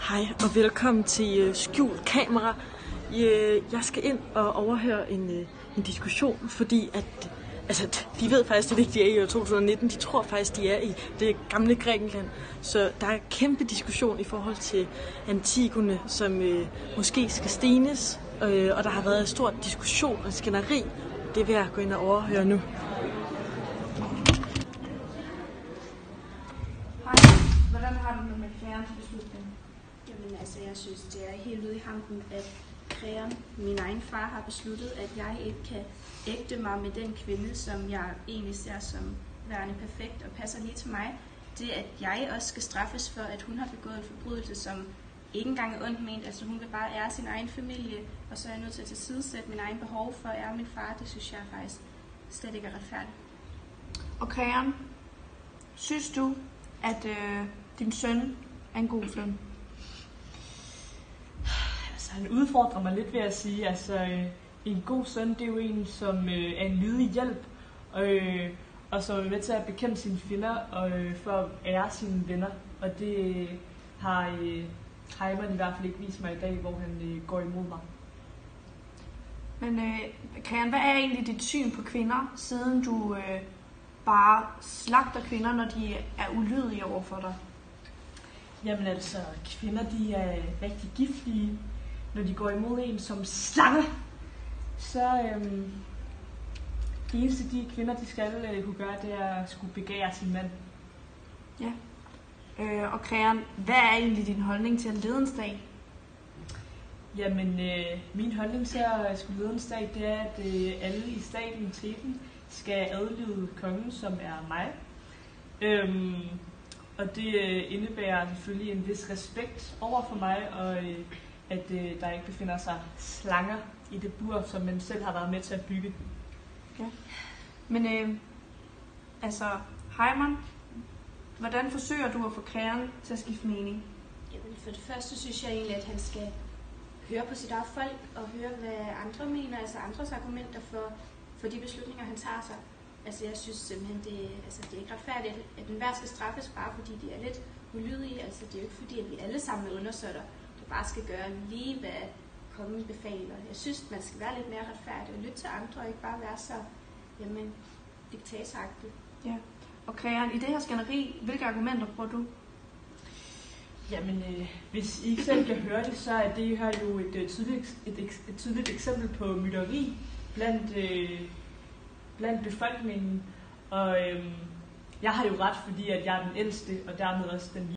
Hej og velkommen til Skjult Kamera. Jeg skal ind og overhøre en diskussion, fordi at de ved faktisk, det vigtige er i år 2019. De tror faktisk, de er i det gamle Grækenland. Så der er en kæmpe diskussion i forhold til Antigone, som måske skal stenes. Og der har været en stor diskussion og skænderi. Det vil jeg gå ind og overhøre nu. Hej, hvordan har du med Kreons beslutning? Jamen altså, jeg synes, det er helt ude i hampen, at Kreon, min egen far, har besluttet, at jeg ikke kan ægte mig med den kvinde, som jeg egentlig ser som værende perfekt og passer lige til mig. Det, at jeg også skal straffes for, at hun har begået en forbrydelse, som ikke engang er ondt ment. Altså, hun vil bare ære sin egen familie, og så er jeg nødt til at tilsidesætte min egen behov for at ære min far. Det synes jeg faktisk slet ikke er retfærdigt. Og Kreon, synes du, at din søn er en god søn? Altså, han udfordrer mig lidt ved at sige, en god søn, det er jo en, som er en lydig hjælp, og som er med til at bekæmpe sine fjender og for at ære sine venner. Og det har Heimann i hvert fald ikke vist mig i dag, hvor han går imod mig. Men Kreon, hvad er egentlig dit syn på kvinder, siden du bare slagter kvinder, når de er ulydige overfor dig? Jamen altså, kvinder de er rigtig giftige, når de går imod en som slange. Så det eneste de kvinder de skal kunne gøre, det er at skulle begære sin mand. Ja. Og Kreon, hvad er egentlig din holdning til en ledensdag? Jamen, min holdning til at skulle lede en stat, det er, at alle i staten, Theben, skal adlyde kongen, som er mig. Og det indebærer selvfølgelig en vis respekt over for mig, og at der ikke befinder sig slanger i det bur, som man selv har været med til at bygge. Ja. Men Heimann, hvordan forsøger du at få Kreon til at skifte mening? Jamen, for det første synes jeg egentlig, at han skal høre på sit eget folk og høre, hvad andre mener, altså andres argumenter for de beslutninger, han tager sig. Altså, jeg synes simpelthen, det er ikke retfærdigt, at enhver skal straffes bare fordi de er lidt ulydige. Altså, det er jo ikke fordi, at vi alle sammen er undersåtter, der bare skal gøre lige, hvad kongen befaler. Jeg synes, man skal være lidt mere retfærdig og lytte til andre og ikke bare være så, diktatoragtig. Ja. Og Kreon, i det her skænderi, hvilke argumenter bruger du? Jamen, hvis I ikke selv kan høre det, så er det her jo et tydeligt eksempel på mytteri blandt befolkningen. Og jeg har jo ret, fordi at jeg er den ældste, og dermed også den